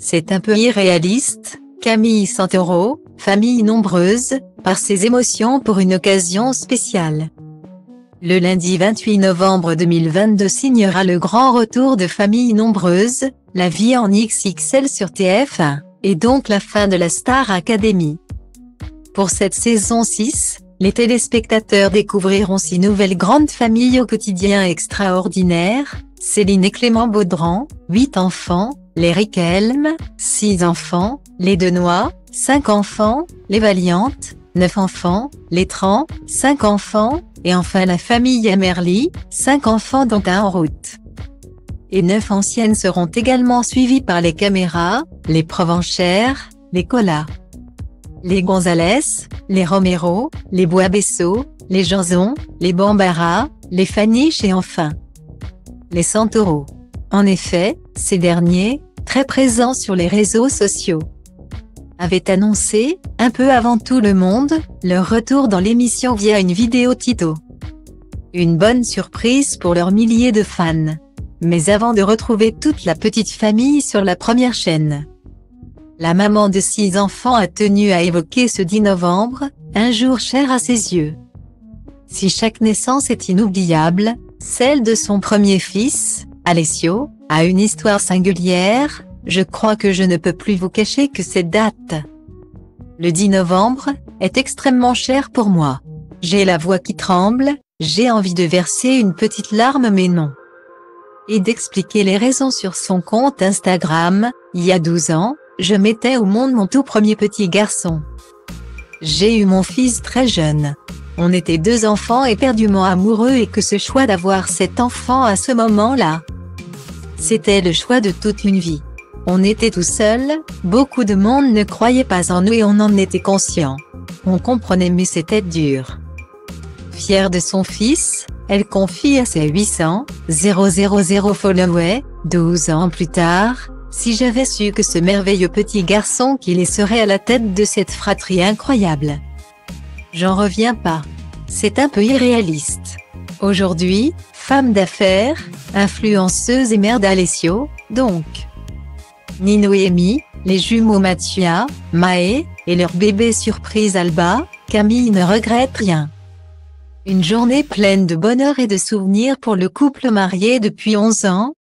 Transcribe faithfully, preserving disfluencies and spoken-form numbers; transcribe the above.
C'est un peu irréaliste. Camille Santoro, famille nombreuse, par ses émotions pour une occasion spéciale. Le lundi vingt-huit novembre deux mille vingt-deux signera le grand retour de Famille nombreuse, la vie en X X L sur T F un, et donc la fin de la Star Academy. Pour cette saison six, les téléspectateurs découvriront six nouvelles grandes familles au quotidien extraordinaire: Céline et Clément Baudran, huit enfants, les Riquelme, six enfants, les Denois, cinq enfants, les Valiantes, neuf enfants, les Tran, cinq enfants, et enfin la famille Amerly, cinq enfants dont un en route. Et neuf anciennes seront également suivies par les Caméras, les Provenchère, les Collat, les Gonzalez, les Romero, les Boisbessot, les Janson, les Bambara, les Faniche et enfin les Santoro. En effet, ces derniers, très présents sur les réseaux sociaux, avaient annoncé, un peu avant tout le monde, leur retour dans l'émission via une vidéo Tito. Une bonne surprise pour leurs milliers de fans. Mais avant de retrouver toute la petite famille sur la première chaîne, la maman de six enfants a tenu à évoquer ce dix novembre, un jour cher à ses yeux. Si chaque naissance est inoubliable, celle de son premier fils, Alessio, a une histoire singulière. Je crois que je ne peux plus vous cacher que cette date, le dix novembre, est extrêmement chère pour moi. J'ai la voix qui tremble, j'ai envie de verser une petite larme mais non. Et d'expliquer les raisons sur son compte Instagram. Il y a douze ans, je mettais au monde mon tout premier petit garçon. J'ai eu mon fils très jeune. On était deux enfants éperdument amoureux et que ce choix d'avoir cet enfant à ce moment-là, c'était le choix de toute une vie. On était tout seul, beaucoup de monde ne croyait pas en nous et on en était conscient. On comprenait mais c'était dur. Fière de son fils, elle confie à ses huit cent mille followers, douze ans plus tard: si j'avais su que ce merveilleux petit garçon qui les serait à la tête de cette fratrie incroyable. J'en reviens pas. C'est un peu irréaliste. Aujourd'hui, femme d'affaires, influenceuse et mère d'Alessio, donc. Ni Noémie, les jumeaux Mathia, Maë, et leur bébé surprise Alba, Camille ne regrette rien. Une journée pleine de bonheur et de souvenirs pour le couple marié depuis onze ans,